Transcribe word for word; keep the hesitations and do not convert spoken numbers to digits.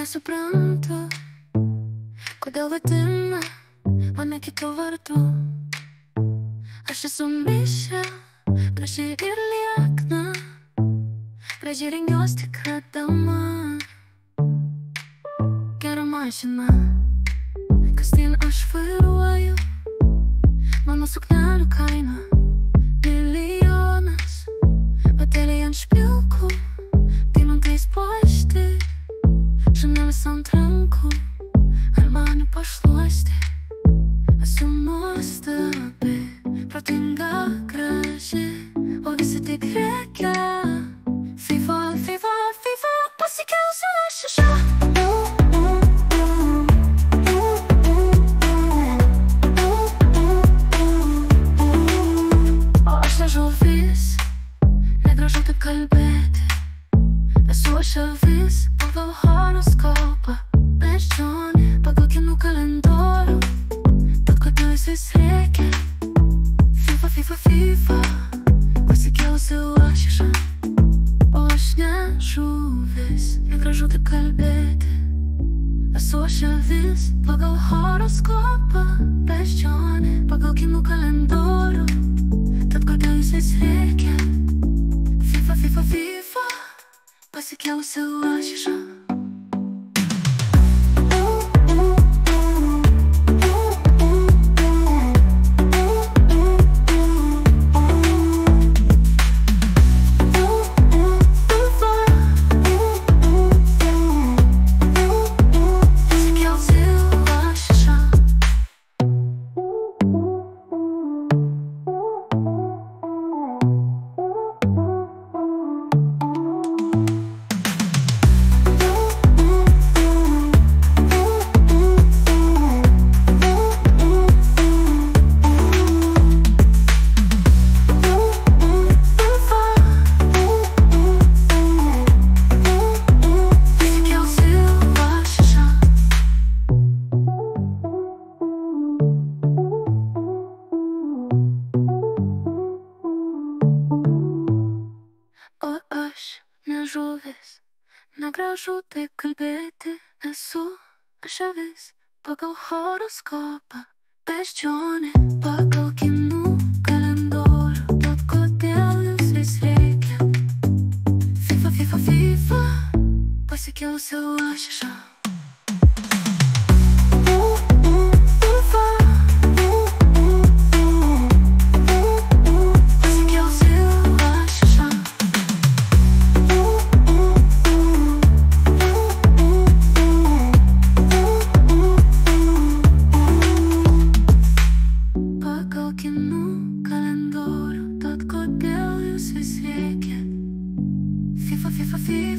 Nesuprantu, kodėl vadina mane kitu vardu. Aš esu mišė, graži ir liekna, gražiai rengiuos tikra dama. Gera mašina, kasdien aš vairuoju, mano suknelių kaina milijonas. Bateliai ant špilkų, deimantais puošti, Šanelis ant rankų, Armani pašluosti. Esu nuostabi, protinga, graži, o visi tik rėkia. FIFA, FIFA, FIFA, pasikelsiu aš iš čia. O aš ne žuvis, negražu taip kalbėti. Esu aš avis, pagal horoskopą, beždžionė, pagal kinų kalendorių. Tad kodėl jis vis rėkia? FIFA, FIFA, FIFA, pasikėlusiu aš iš čia. O aš ne žuvis, negražu taip kalbėti. Esu aš avis, pagal horoskopą, beždžionė, pagal kinų kalendorių. Tad kodėl jis vis rėkia? FIFA, FIFA, FIFA, pasikėlusiu aš iš čia. Žuvis, negražu taip kalbėti. Esu aš avis, pagal horoskopą, beždžionė, pagal kinų kalendorių. Tad kodėl jūs vis rėkia? FIFA, FIFA, FIFA, pasikėlusiu aš iš čia. FIFA, FIFA, FIFA.